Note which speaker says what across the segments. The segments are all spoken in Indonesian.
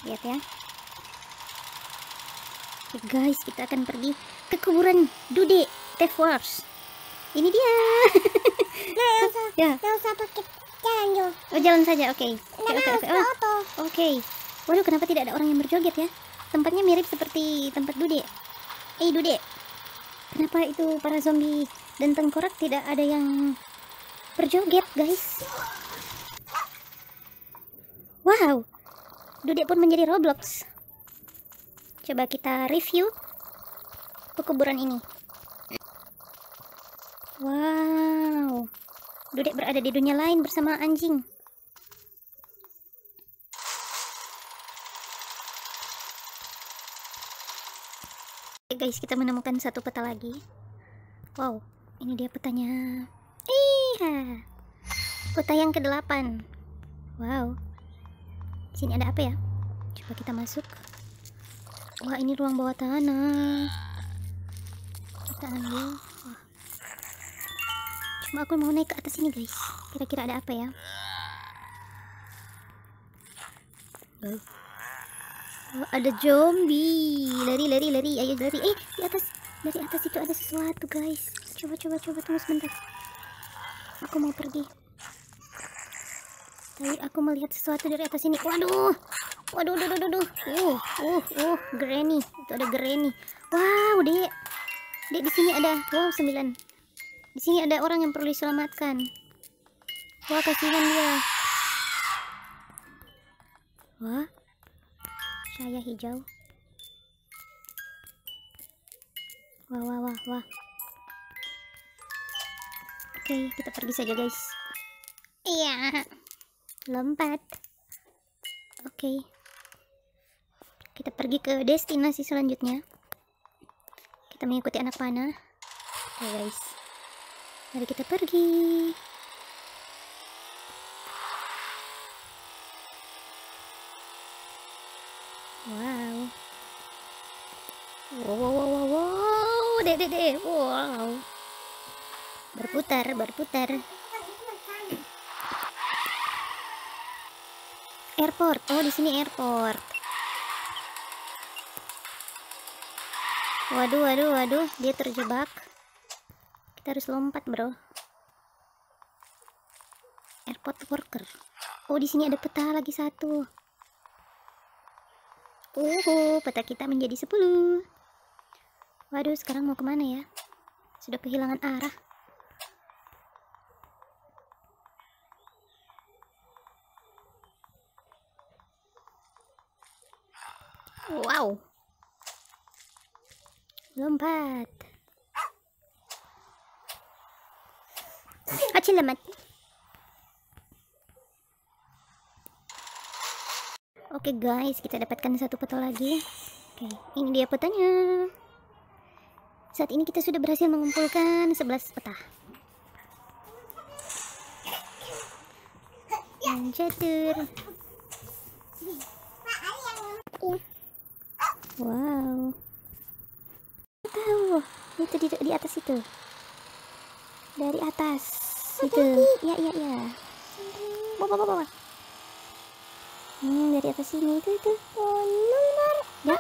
Speaker 1: Lihat ya. Oke guys, kita akan pergi ke kuburan Dude Theft Wars. Ini dia. Ya.
Speaker 2: Nggak usah pakai jalan Jo.
Speaker 1: Oh, jalan saja. Oke.
Speaker 2: Nggak harus ke auto.
Speaker 1: Oke. Waduh, kenapa tidak ada orang yang berjoget ya? Tempatnya mirip seperti tempat Dude. Dude. Kenapa itu para zombie dan tengkorak tidak ada yang berjoget, guys? Wow. Dude pun menjadi Roblox. Coba kita review kuburan ini. Wow. Dude berada di dunia lain bersama anjing. Oke guys, kita menemukan satu peta lagi. Wow, ini dia petanya. Iya. Peta yang ke-8. Wow. Di sini ada apa ya? Coba kita masuk. Wah, ini ruang bawah tanah. Kita ambil. Wah. Cuma aku mau naik ke atas ini, guys. Kira-kira ada apa ya? Oh, ada zombie. Lari. Ayo lari. Di atas. Dari atas itu ada sesuatu, guys. Coba tunggu sebentar. Aku mau pergi. Tapi aku melihat sesuatu dari atas ini. Waduh. Granny. Itu ada Granny. Wow, Dek. Dek, di sini ada 9. Di sini ada orang yang perlu diselamatkan. Wah, kasihan dia. Wah. Saya hijau. Wah. Oke, kita pergi saja, guys. Iya. Lompat. Oke. Kita pergi ke destinasi selanjutnya. Kita mengikuti anak panah. Oke, guys. Mari kita pergi. Wow. Dek. Wow. Berputar. Airport. Oh, di sini airport. Waduh. Dia terjebak. Kita harus lompat, bro. Airport worker. Oh, di sini ada peta lagi satu. Peta kita menjadi 10. Waduh, sekarang mau kemana ya? Sudah kehilangan arah. Wow. Lompat. Selamat. Oke guys, kita dapatkan satu peta lagi. Oke, ini dia petanya. Saat ini kita sudah berhasil mengumpulkan 11 peta. Yang catur. Wow. Tahu, itu di atas itu. Dari atas itu. Ya. Bawa. Dari atas sini itu. Ya.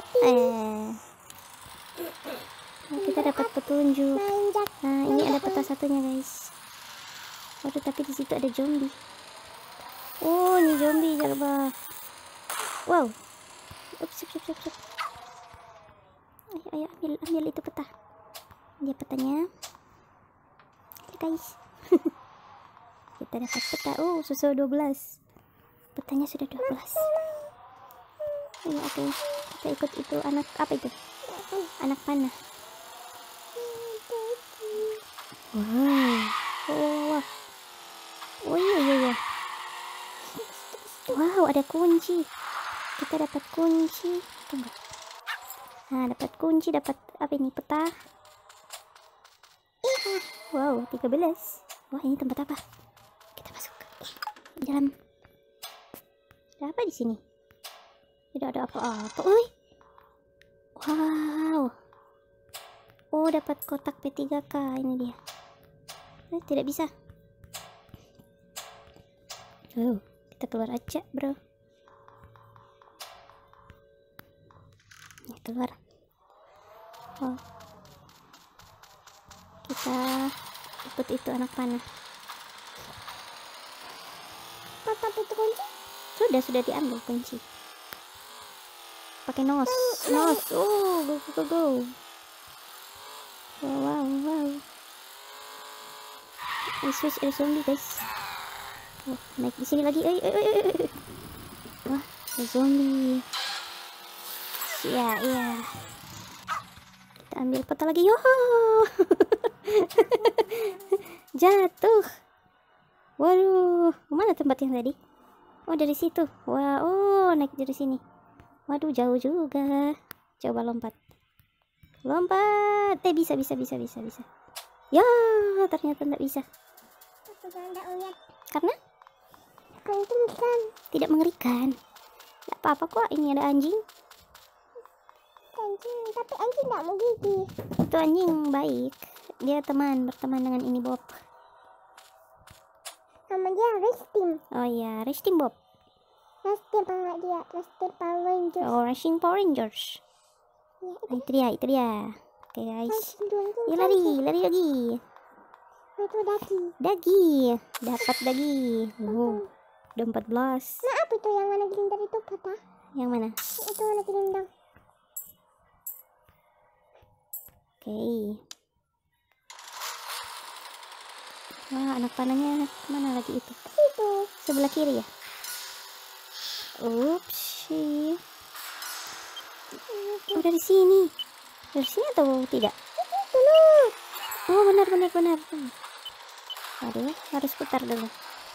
Speaker 1: Nah, kita dapat petunjuk. Nah, ini ada peta satunya, guys. Waduh, tapi di situ ada zombie. Oh, ini zombie, coba. Wow. Siap. Ayo, ambil itu peta. Dia petanya. Ya, guys. Kita dapat peta. Oh, susu 12. Petanya sudah 12. Iya, oke. Kita ikut itu anak apa itu? Anak panah. Wow. Oh iya. Wow, ada kunci. Kita dapat kunci. Tunggu. Nah, dapat kunci, dapat apa ini? Peta. Wow, 13. Wah, ini tempat apa? Kita masuk di dalam. Ada apa di sini? Tidak ada apa-apa. Wow. Oh, dapat kotak P3K. Ini dia. Tidak bisa. Kita keluar aja, bro. keluar. Oh. Kita ikut itu anak panah.
Speaker 2: Tapi itu kunci.
Speaker 1: Sudah diambil kunci. Pakai nos. Oh, go. Wow. I switch air zombie, guys. Oh, naik di sini lagi. Wah, ada zombie. Iya. Kita ambil peta lagi. Yo. Jatuh. Waduh, mana tempat yang tadi? Oh, dari situ. Wah, oh, naik dari sini. Waduh, jauh juga. Coba lompat. Bisa. Ya, ternyata tidak bisa. Karena tidak mengerikan. Tidak apa-apa kok, ini ada anjing.
Speaker 2: Tapi anjing tidak mau gigi.
Speaker 1: Itu anjing baik. Dia berteman dengan ini Bob.
Speaker 2: Nama dia Restim.
Speaker 1: Oh iya, Restim Bob.
Speaker 2: Restim apa dia? Restim Power Rangers.
Speaker 1: Oh, Racing Power Rangers.
Speaker 2: Ya,
Speaker 1: Itu dia. Oke, guys. Ya,
Speaker 2: lari.
Speaker 1: lari lagi.
Speaker 2: Itu daki.
Speaker 1: Dagi. Dapat dagi. Wow. Udah 14.
Speaker 2: Nah, apa itu yang warna gelindang itu, Papa?
Speaker 1: Yang mana?
Speaker 2: Itu warna gelindang.
Speaker 1: Oke. Wah, anak panahnya kemana lagi itu?
Speaker 2: Itu.
Speaker 1: Sebelah kiri ya? Upsi. Oh, dari sini. Dari sini atau tidak? Oh, benar. Aduh, harus putar dulu.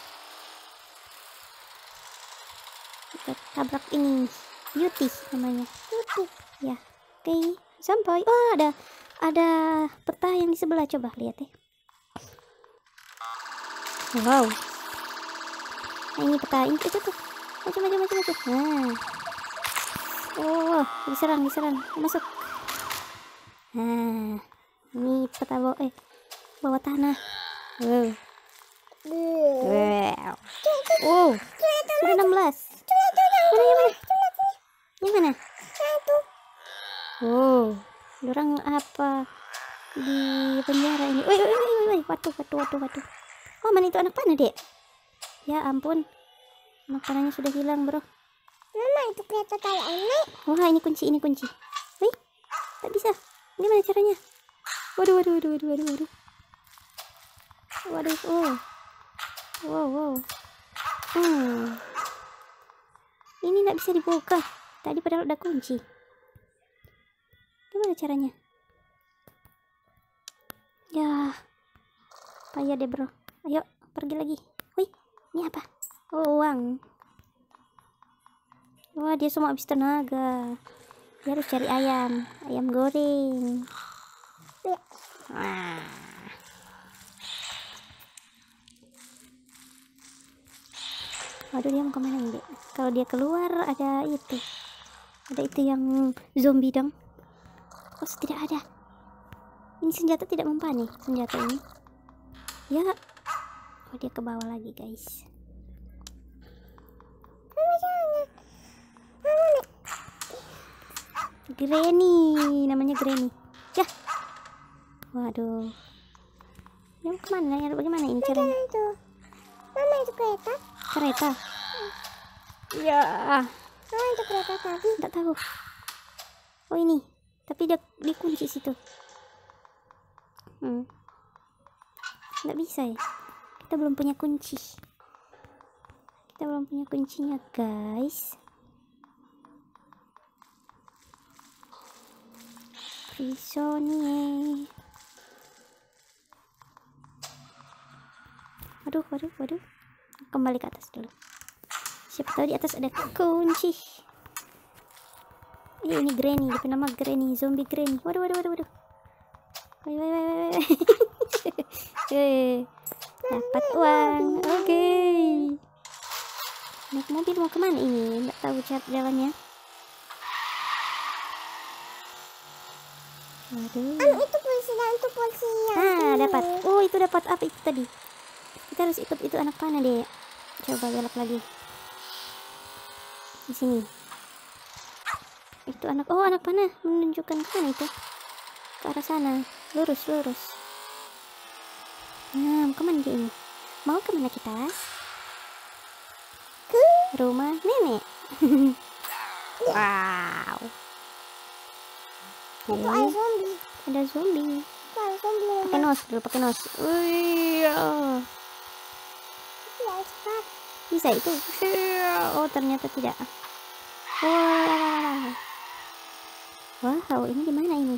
Speaker 1: Kita tabrak ini. Beauty namanya.
Speaker 2: Beauty.
Speaker 1: Ya. Oke, sampai. Oh, ada peta yang di sebelah, coba lihat ya. Wow. Nah, ini peta ini tuh. Maju. Nah. Oh, diserang. Masuk. Nah, ini peta bawah tanah. Wow. Wow. Sudah 16. Yang mana? Wow. Orang apa di penjara ini? Woi. Waduh. Oh, mana itu anak panah, Dek? Ya ampun. Anak panahnya sudah hilang, bro.
Speaker 2: Mama, itu kereta kayak aneh.
Speaker 1: Wah, ini kunci. Wih, tak bisa. Gimana caranya? Waduh. Oh. Wow. Ini nggak bisa dibuka. Tadi padahal ada kunci. Gimana caranya? Ya, payah deh, bro. Ayo, pergi lagi. Wih, ini apa? Oh, uang. Wah, dia semua habis tenaga. Dia harus cari ayam goreng. Wah. Waduh, dia mau kemana ini, Dek? Kalau dia keluar ada itu yang zombie dong. Oh, tidak ada. Ini senjata tidak mempan nih, senjata ini. Ya. Oh, dia ke bawah lagi, guys. Granny, namanya Granny. Ya. Waduh. Yang kemana? Ya, bagaimana ini caranya?
Speaker 2: Itu. Mama, itu kereta.
Speaker 1: Kereta. Ya.
Speaker 2: Mama, itu kereta tadi.
Speaker 1: Tidak tahu. Oh, ini. Tapi dia dikunci situ. Nggak bisa ya. Kita belum punya kunci. Kita belum punya kuncinya, guys. Prisonier. Waduh. Kembali ke atas dulu. Siapa tahu di atas ada kunci. Ini Granny, dia nama Granny, zombie Granny. Waduh. Woi. Dapat uang. Oke. Naik mobil mau kemana ini? Nggak tahu cara jalannya. Waduh.
Speaker 2: Itu polisi dan itu polisi yang
Speaker 1: Dapat. Oh, itu dapat apa itu tadi? Kita harus ikut itu anak panah, deh. Coba belok lagi. Di sini. Itu anak, oh anak panah menunjukkan ke mana itu? Ke arah sana. Lurus. Nah, kemana dia ini? Mau kemana kita? Ke rumah nenek. Wow.
Speaker 2: Itu ada zombie.
Speaker 1: Ada zombie.
Speaker 2: Itu ada zombie.
Speaker 1: Pakai nos. Wih.
Speaker 2: Ya, cepat.
Speaker 1: Bisa itu. Oh, ternyata tidak. Wow, ini di mana ini?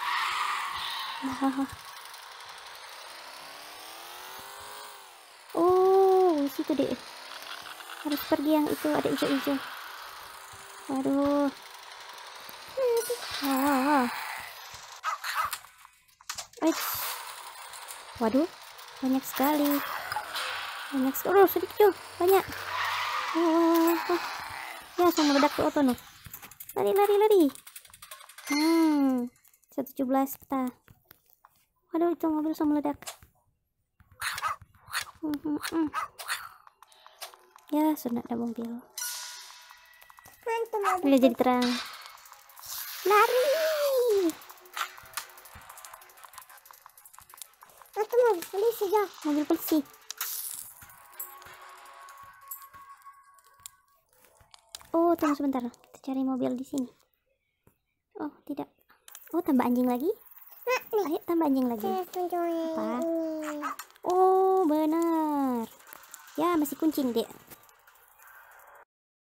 Speaker 1: Oh, situ deh. Harus pergi yang itu, ada hijau-hijau. Waduh. Waduh, banyak sekali. Oh, sedikit. Banyak. Ya, langsung meledak ke auto nih. Lari. 117 peta. Waduh, itu mobil langsung meledak. Ya, sudah ada mobil.
Speaker 2: Hantu mobil.
Speaker 1: Udah jadi terang. Lari.
Speaker 2: Itu mobil polisi ya.
Speaker 1: Mobil polisi. Oh, tunggu sebentar. Kita cari mobil di sini. Oh, tidak. Oh, tambah anjing lagi.
Speaker 2: Nah, nih.
Speaker 1: Ayo, tambah anjing lagi.
Speaker 2: Saya tunjukin
Speaker 1: Apa?
Speaker 2: ini.
Speaker 1: Oh, benar. Ya, masih kunci nih, Dek.